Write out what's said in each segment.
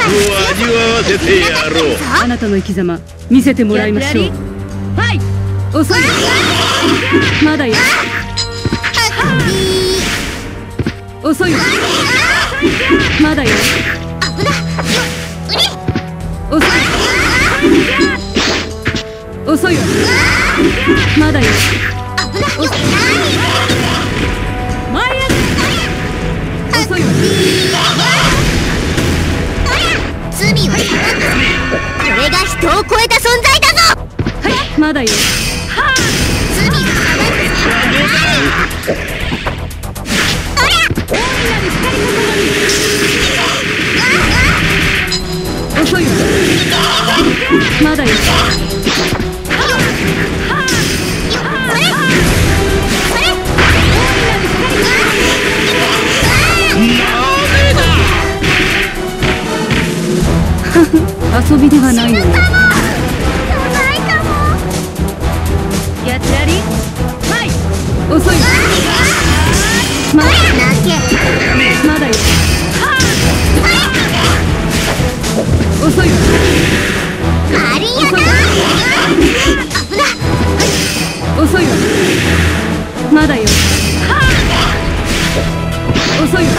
味わわせてやろう。 あなたの生き様見せてもらいましょう。はい、遅い。まだよ。遅い。まだよ。遅い。遅い。まだよ。前へ。遅い。 罪をこれが人を超えた存在だぞ。 はい、まだよ。 罪を遅い。まだよ。遊びではないのよ。やってやり。はい。遅い。まだよ。遅い。遅い。まだよ。遅い。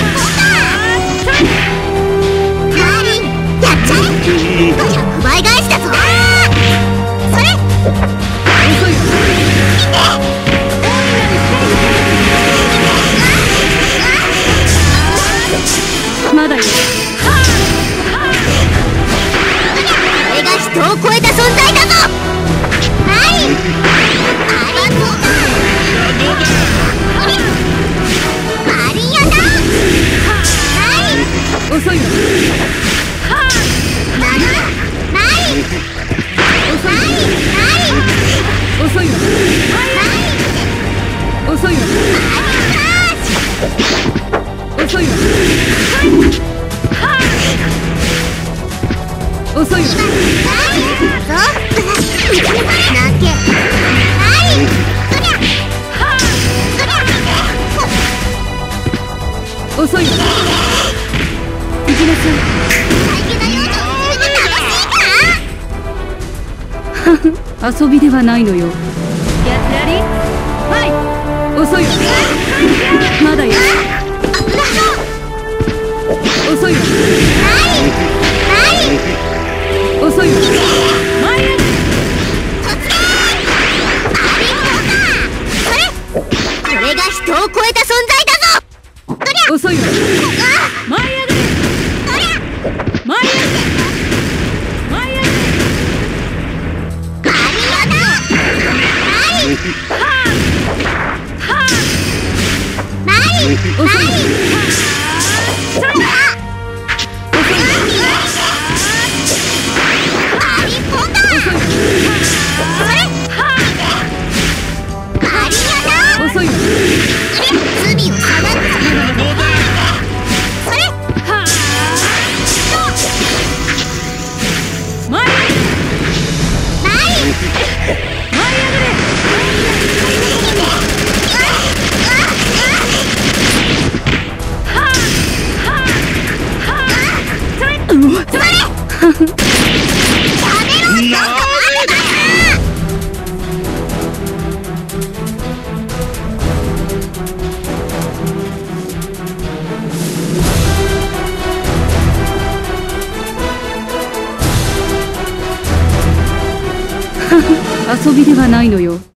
100倍返しだぞ。それ。 遅い。まだよ。 これが人を超えた存在だぞ。はい。ありがとう。マリアだ。はい。 遅い。遅い。遅い。遅い。遅い。遅い。行きなさい。遊びではないのよ。やってやり。はい。遅い。まだよ。遅い。遅い。前へ。 これが人を超えた存在だぞ。 遅い。前へ。前へ。遊びではないのよ。